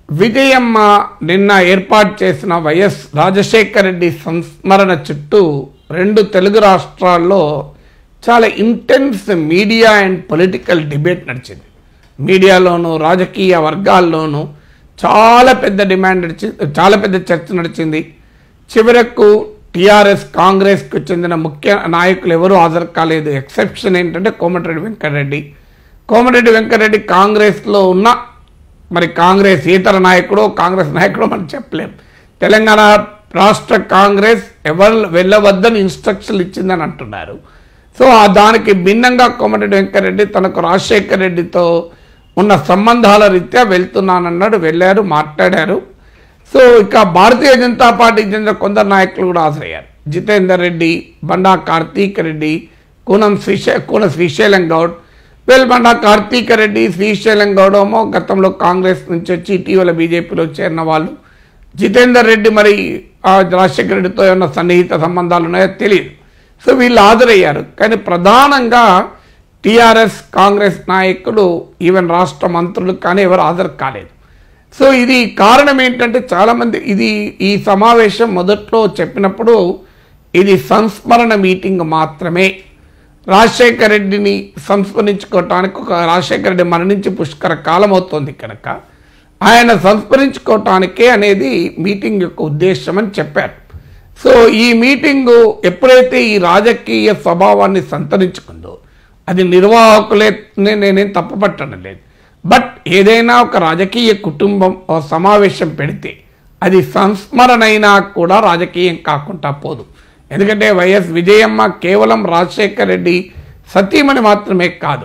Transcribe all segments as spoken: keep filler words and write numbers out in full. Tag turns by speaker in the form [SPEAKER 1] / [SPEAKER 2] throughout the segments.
[SPEAKER 1] విజయమ్మ నిన్న ఏర్పాటు చేసిన వైఎస్ రాజశేఖర రెడ్డి సంస్మరణ చుట్టూ రెండు తెలుగు రాష్ట్రాల్లో చాలా intense media and political debate నడిచింది. మీడియాలోనూ రాజకీయ వర్గాల్లోనూ చాలా పెద్ద డిమాండ్ నడిచింది, చాలా పెద్ద చర్చ నడిచింది. చివరకు టీఆర్ఎస్ కాంగ్రెస్కు చెందిన ముఖ్య నాయకులు ఎవరూ హాజరు కాలేదు. ఎక్సెప్షన్ ఏంటంటే కోమటిరెడ్డి వెంకటరెడ్డి. కోమటిరెడ్డి వెంకటరెడ్డి కాంగ్రెస్లో ఉన్న మరి కాంగ్రెస్ ఇతర నాయకుడు కాంగ్రెస్ నాయకుడు మనం చెప్పలేం. తెలంగాణ రాష్ట్ర కాంగ్రెస్ ఎవరు వెళ్ళవద్దని ఇన్స్ట్రక్షన్లు ఇచ్చిందని అంటున్నారు. సో దానికి భిన్నంగా కోమటిరెడ్డి వెంకటరెడ్డి తనకు రాజశేఖర రెడ్డితో ఉన్న సంబంధాల రీత్యా వెళ్తున్నానన్నాడు. వెళ్ళారు, మాట్లాడారు. సో ఇక భారతీయ జనతా పార్టీకి చెందిన కొందరు నాయకులు కూడా హాజరయ్యారు. జితేందర్ రెడ్డి, బండా కార్తీక్ రెడ్డి, కూనం శ్రీశై కూన శ్రీశైలం గౌడ్. వెల్ బండా కార్తీక్ రెడ్డి, శ్రీశైలం గౌడ్ ఏమో గతంలో కాంగ్రెస్ నుంచి వచ్చి ఇటీవల బీజేపీలో చేరిన వాళ్ళు. జితేందర్ రెడ్డి మరి రాజశేఖర రెడ్డితో ఏమన్నా సన్నిహిత సంబంధాలు ఉన్నాయో తెలియదు. సో వీళ్ళు హాజరయ్యారు. కానీ ప్రధానంగా టీఆర్ఎస్ కాంగ్రెస్ నాయకులు ఈవెన్ రాష్ట్ర మంత్రులు కానీ ఎవరు హాజరు కాలేదు. సో ఇది కారణం ఏంటంటే చాలామంది ఇది ఈ సమావేశం మొదట్లో చెప్పినప్పుడు ఇది సంస్మరణ మీటింగ్ మాత్రమే, రాజశేఖర రెడ్డిని సంస్మరించుకోవటానికి ఒక రాజశేఖర రెడ్డి మరణించి పుష్కర కాలం అవుతుంది కనుక ఆయన సంస్మరించుకోవటానికే అనేది మీటింగ్ యొక్క ఉద్దేశం అని చెప్పారు. సో ఈ మీటింగు ఎప్పుడైతే ఈ రాజకీయ స్వభావాన్ని సంతరించుకుందో అది నిర్వాహకులే, నేనేం తప్పుపట్టడం లేదు. బట్ ఏదైనా ఒక రాజకీయ కుటుంబం ఒక సమావేశం పెడితే అది సంస్మరణ అయినా కూడా రాజకీయం కాకుండా పోదు. ఎందుకంటే వైఎస్ విజయమ్మ కేవలం రాజశేఖర రెడ్డి సతీమణి మాత్రమే కాదు,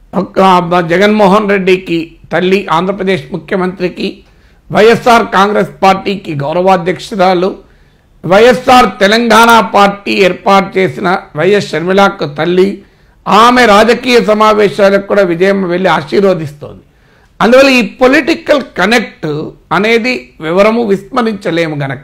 [SPEAKER 1] ఒక జగన్మోహన్ రెడ్డికి తల్లి, ఆంధ్రప్రదేశ్ ముఖ్యమంత్రికి, వైఎస్ఆర్ కాంగ్రెస్ పార్టీకి గౌరవాధ్యక్షురాలు, వైఎస్ఆర్ తెలంగాణ పార్టీ ఏర్పాటు చేసిన వైఎస్ షర్మిలకు తల్లి. ఆమె రాజకీయ సమావేశాలకు కూడా విజయమ్మ వెళ్ళి ఆశీర్వదిస్తోంది. అందువల్ల ఈ పొలిటికల్ కనెక్ట్ అనేది వివరము విస్మరించలేము గనక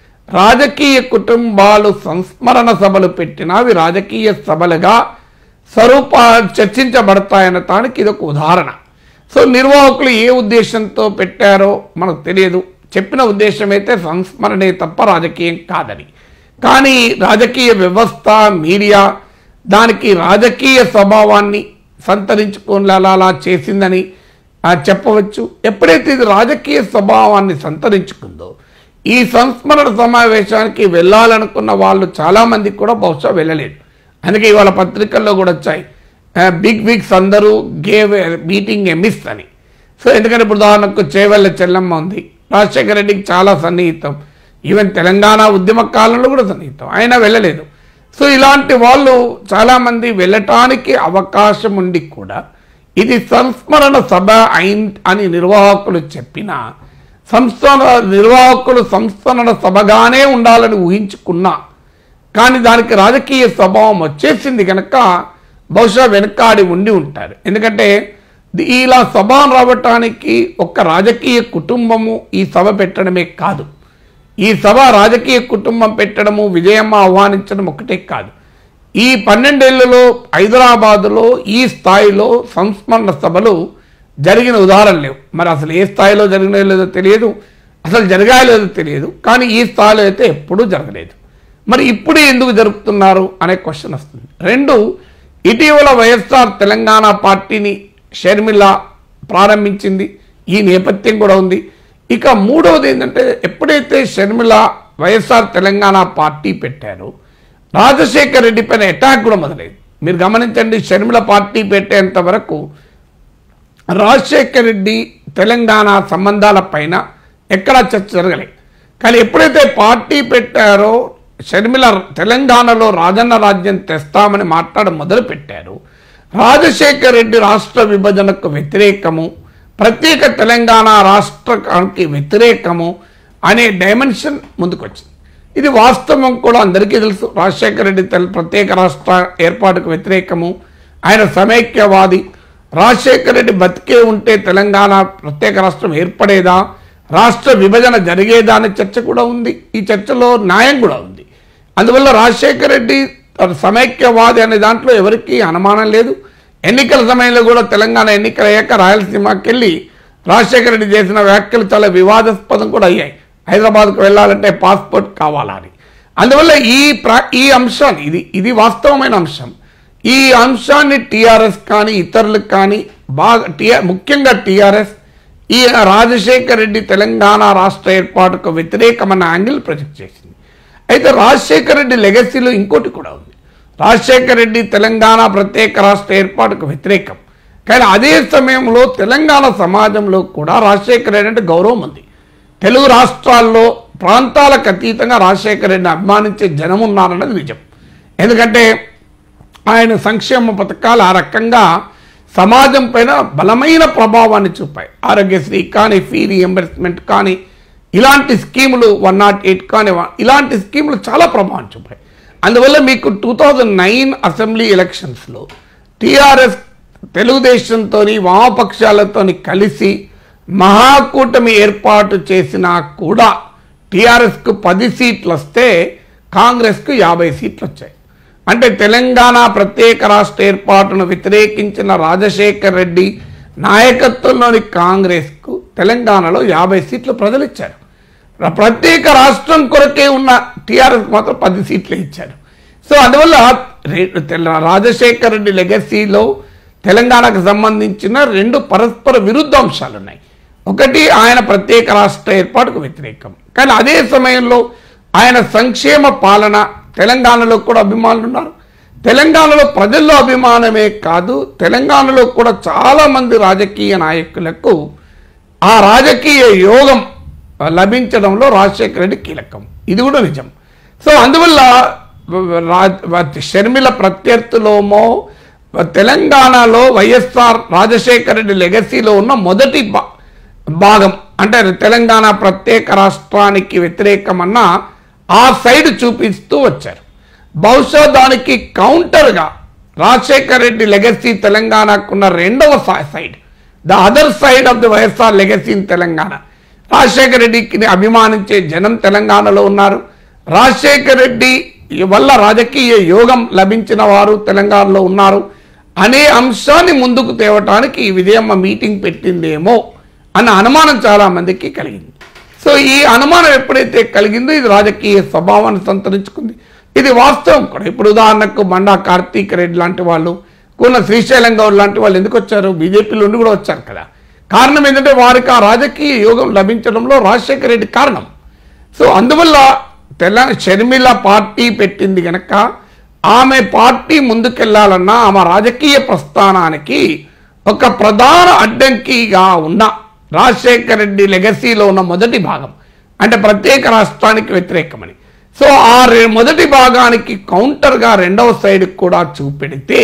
[SPEAKER 1] రాజకీయ కుటుంబాలు సంస్మరణ సభలు పెట్టినా అవి రాజకీయ సభలుగా స్వరూప చర్చించబడతాయన్న దానికి ఇదొక ఉదాహరణ. సో నిర్వాహకులు ఏ ఉద్దేశంతో పెట్టారో మనకు తెలియదు. చెప్పిన ఉద్దేశం అయితే సంస్మరణే తప్ప రాజకీయం కాదని. కానీ రాజకీయ వ్యవస్థ, మీడియా దానికి రాజకీయ స్వభావాన్ని సంతరించుకునేలా చేసిందని చెప్పవచ్చు. ఎప్పుడైతే ఇది రాజకీయ స్వభావాన్ని సంతరించుకుందో ఈ సంస్మరణ సమావేశానికి వెళ్ళాలనుకున్న వాళ్ళు చాలామంది కూడా బహుశా వెళ్ళలేదు. అందుకే ఇవాళ పత్రికల్లో కూడా వచ్చాయి, బిగ్ బిగ్స్ అందరూ గేవ్ మీటింగ్ ఎ మిస్ అని. సో ఎందుకంటే ఇప్పుడు ఉదాహరణకు చేవెళ్ళ చెల్లమ్మ ఉంది, రాజశేఖర రెడ్డికి చాలా సన్నిహితం, ఈవెన్ తెలంగాణ ఉద్యమ కాలంలో కూడా సన్నిహితం, అయినా వెళ్ళలేదు. సో ఇలాంటి వాళ్ళు చాలామంది వెళ్ళటానికి అవకాశం ఉండి కూడా ఇది సంస్మరణ సభ అయిన్ అని నిర్వాహకులు చెప్పినా సంస్మరణ నిర్వాహకులు సంస్మరణ సభగానే ఉండాలని ఊహించుకున్నా కానీ దానికి రాజకీయ స్వభావం వచ్చేసింది కనుక బహుశా వెనకాడి ఉండి ఉంటారు. ఎందుకంటే ఇలా సభ రావటానికి ఒక్క రాజకీయ కుటుంబము ఈ సభ పెట్టడమే కాదు, ఈ సభ రాజకీయ కుటుంబం పెట్టడము, విజయమ్మ ఆహ్వానించడం ఒకటే కాదు. ఈ పన్నెండేళ్లలో హైదరాబాదులో ఈ స్థాయిలో సంస్మరణ సభలు జరిగిన ఉదాహరణ లేవు. మరి అసలు ఏ స్థాయిలో జరిగిన లేదో తెలియదు, అసలు జరిగాయో లేదో తెలియదు, కానీ ఈ స్థాయిలో అయితే ఎప్పుడూ జరగలేదు. మరి ఇప్పుడు ఎందుకు జరుపుతున్నారు అనే క్వశ్చన్ వస్తుంది. రెండు, ఇటీవల వైఎస్ఆర్ తెలంగాణ పార్టీని షర్మిల ప్రారంభించింది, ఈ నేపథ్యం కూడా ఉంది. ఇక మూడవది ఏంటంటే ఎప్పుడైతే షర్మిల వైఎస్ఆర్ తెలంగాణ పార్టీ పెట్టారో రాజశేఖర రెడ్డి పైన అటాక్ కూడా మొదలైంది. మీరు గమనించండి, షర్మిల పార్టీ పెట్టేంత వరకు రాజశేఖర రెడ్డి తెలంగాణ సంబంధాల పైన ఎక్కడా చర్చ జరగలేదు. కానీ ఎప్పుడైతే పార్టీ పెట్టారో షర్మిల తెలంగాణలో రాజన్న రాజ్యం తెస్తామని మాట్లాడ మొదలు పెట్టారు. రాజశేఖర రెడ్డి రాష్ట్ర విభజనకు వ్యతిరేకము, ప్రత్యేక తెలంగాణ రాష్ట్రానికి వ్యతిరేకము అనే డైమెన్షన్ ముందుకొచ్చింది. ఇది వాస్తవం కూడా అందరికీ తెలుసు. రాజశేఖర రెడ్డి ప్రత్యేక రాష్ట్ర ఏర్పాటుకు వ్యతిరేకము, ఆయన సమైక్యవాది. రాజశేఖర రెడ్డి బతికే ఉంటే తెలంగాణ ప్రత్యేక రాష్ట్రం ఏర్పడేదా, రాష్ట్ర విభజన జరిగేదా అనే చర్చ కూడా ఉంది. ఈ చర్చలో న్యాయం కూడా ఉంది. అందువల్ల రాజశేఖర రెడ్డి సమైక్యవాది అనే దాంట్లో ఎవరికీ అనుమానం లేదు. ఎన్నికల సమయంలో కూడా తెలంగాణ ఎన్నికలు అయ్యాక రాయలసీమకి వెళ్ళి రాజశేఖర రెడ్డి చేసిన వ్యాఖ్యలు చాలా వివాదాస్పదం కూడా అయ్యాయి. హైదరాబాద్కు వెళ్ళాలంటే పాస్పోర్ట్ కావాలని. అందువల్ల ఈ ప్ర ఈ అంశాన్ని ఇది ఇది వాస్తవమైన అంశం. ఈ అంశాన్ని టీఆర్ఎస్ కానీ ఇతరులకు కానీ బాగా టీఆర్ ముఖ్యంగా టీఆర్ఎస్ ఈ రాజశేఖర రెడ్డి తెలంగాణ రాష్ట్ర ఏర్పాటుకు వ్యతిరేకమైన యాంగిల్ ప్రొజెక్ట్ చేసింది. అయితే రాజశేఖర రెడ్డి లెగసీలో ఇంకోటి కూడా ఉంది. రాజశేఖర రెడ్డి తెలంగాణ ప్రత్యేక రాష్ట్ర ఏర్పాటుకు వ్యతిరేకం, కానీ అదే సమయంలో తెలంగాణ సమాజంలో కూడా రాజశేఖర రెడ్డి అంటే గౌరవం ఉంది. తెలుగు రాష్ట్రాల్లో ప్రాంతాలకు అతీతంగా రాజశేఖర రెడ్డిని అభిమానించే జనం ఉన్నారన్నది నిజం. ఎందుకంటే ఆయన సంక్షేమ పథకాలు ఆ రకంగా సమాజం పైన బలమైన ప్రభావాన్ని చూపాయి. ఆరోగ్యశ్రీ కానీ, ఫీ రీఎంబర్స్మెంట్ కానీ, ఇలాంటి స్కీములు వన్ నాట్ ఎయిట్ కానీ ఇలాంటి స్కీములు చాలా ప్రభావం చూపాయి. అందువల్ల మీకు టూ థౌజండ్ నైన్ అసెంబ్లీ ఎలక్షన్స్లో టీఆర్ఎస్ తెలుగుదేశంతో వామపక్షాలతో కలిసి మహాకూటమి ఏర్పాటు చేసినా కూడా టీఆర్ఎస్కు పది సీట్లు వస్తే కాంగ్రెస్కు యాభై సీట్లు వచ్చాయి. అంటే తెలంగాణ ప్రత్యేక రాష్ట్ర ఏర్పాటును వ్యతిరేకించిన రాజశేఖర్ రెడ్డి నాయకత్వంలోని కాంగ్రెస్కు తెలంగాణలో యాభై సీట్లు ప్రజలు ఇచ్చారు. ప్రత్యేక రాష్ట్రం కొరకే ఉన్న టీఆర్ఎస్ మాత్రం పది సీట్లు ఇచ్చారు. సో అందువల్ల రాజశేఖర్ రెడ్డి లెగసీలో తెలంగాణకు సంబంధించిన రెండు పరస్పర విరుద్ధ అంశాలు ఉన్నాయి. ఒకటి, ఆయన ప్రత్యేక రాష్ట్ర ఏర్పాటుకు వ్యతిరేకం, కానీ అదే సమయంలో ఆయన సంక్షేమ పాలన తెలంగాణలో కూడా అభిమానులు ఉన్నారు. తెలంగాణలో ప్రజల్లో అభిమానమే కాదు, తెలంగాణలో కూడా చాలామంది రాజకీయ నాయకులకు ఆ రాజకీయ యోగం లభించడంలో రాజశేఖర రెడ్డి కీలకం. ఇది కూడా నిజం. సో అందువల్ల షర్మిల ప్రత్యర్థులోమో తెలంగాణలో వైఎస్ఆర్ రాజశేఖర రెడ్డి లెగసీలో ఉన్న మొదటి భాగం అంటే తెలంగాణ ప్రత్యేక రాష్ట్రానికి వ్యతిరేకమన్న ఆ సైడ్ చూపిస్తూ వచ్చారు. బహుశా దానికి కౌంటర్గా రాజశేఖర రెడ్డి లెగసీ తెలంగాణకున్న రెండవ side, the other side of the YSR legacy in Telangana, Rajasekhara రెడ్డికి అభిమానించే జనం తెలంగాణలో ఉన్నారు. రాజశేఖర రెడ్డి వల్ల రాజకీయ యోగం లభించిన వారు తెలంగాణలో ఉన్నారు అనే అంశాన్ని ముందుకు తేవటానికి ఈ విజయమ్మ మీటింగ్ పెట్టిందేమో అన్న అనుమానం చాలా మందికి కలిగింది. సో ఈ అనుమానం ఎప్పుడైతే కలిగిందో ఇది రాజకీయ స్వభావాన్ని సంతరించుకుంది. ఇది వాస్తవం కూడా. ఇప్పుడు ఉదాహరణకు బండా కార్తీక్ రెడ్డి లాంటి వాళ్ళు, కూన శ్రీశైలం గౌడ్ లాంటి వాళ్ళు ఎందుకు వచ్చారు? బీజేపీలో ఉండి కూడా వచ్చారు కదా. కారణం ఏంటంటే వారికి ఆ రాజకీయ యోగం లభించడంలో రాజశేఖర రెడ్డి కారణం. సో అందువల్ల తెలంగాణ షర్మిల పార్టీ పెట్టింది కనుక ఆమె పార్టీ ముందుకెళ్లాలన్నా ఆమె రాజకీయ ప్రస్థానానికి ఒక ప్రధాన అడ్డంకిగా ఉన్న రాజశేఖర రెడ్డి లెగసీలో ఉన్న మొదటి భాగం అంటే ప్రత్యేక రాష్ట్రానికి వ్యతిరేకమని. సో ఆ మొదటి భాగానికి కౌంటర్గా రెండవ సైడ్ కూడా చూపెడితే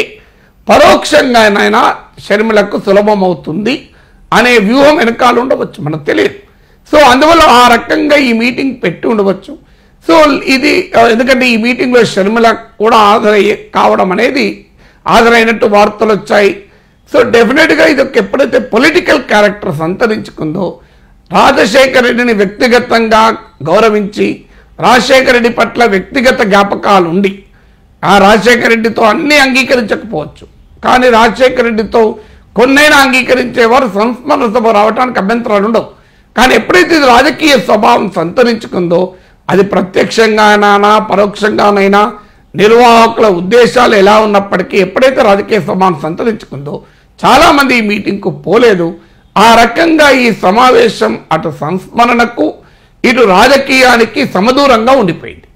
[SPEAKER 1] పరోక్షంగానైనా షర్మిలకు సులభం అవుతుంది అనే వ్యూహం వెనకాల ఉండవచ్చు, మనకు తెలియదు. సో అందువల్ల ఆ రకంగా ఈ మీటింగ్ పెట్టి ఉండవచ్చు. సో ఇది ఎందుకంటే ఈ మీటింగ్లో షర్మిల కూడా హాజరయ్యే కావడం అనేది హాజరైనట్టు వార్తలు వచ్చాయి. సో డెఫినెట్గా ఇది ఒక ఎప్పుడైతే పొలిటికల్ క్యారెక్టర్ సంతరించుకుందో, రాజశేఖర రెడ్డిని వ్యక్తిగతంగా గౌరవించి రాజశేఖర రెడ్డి పట్ల వ్యక్తిగత జ్ఞాపకాలు ఉండి ఆ రాజశేఖర రెడ్డితో అన్నీ అంగీకరించకపోవచ్చు, కానీ రాజశేఖర రెడ్డితో కొన్నైనా అంగీకరించేవారు సంస్మరణ సభ రావడానికి అభ్యంతరాలు ఉండవు. కానీ ఎప్పుడైతే ఇది రాజకీయ స్వభావం సంతరించుకుందో అది ప్రత్యక్షంగానైనా పరోక్షంగానైనా నిర్వాహకుల ఉద్దేశాలు ఎలా ఉన్నప్పటికీ ఎప్పుడైతే రాజకీయ స్వభావం సంతరించుకుందో చాలామంది ఈ మీటింగ్కు పోలేదు. ఆ రకంగా ఈ సమావేశం అటు సంస్మరణకు ఇటు రాజకీయానికి సమదూరంగా ఉండిపోయింది.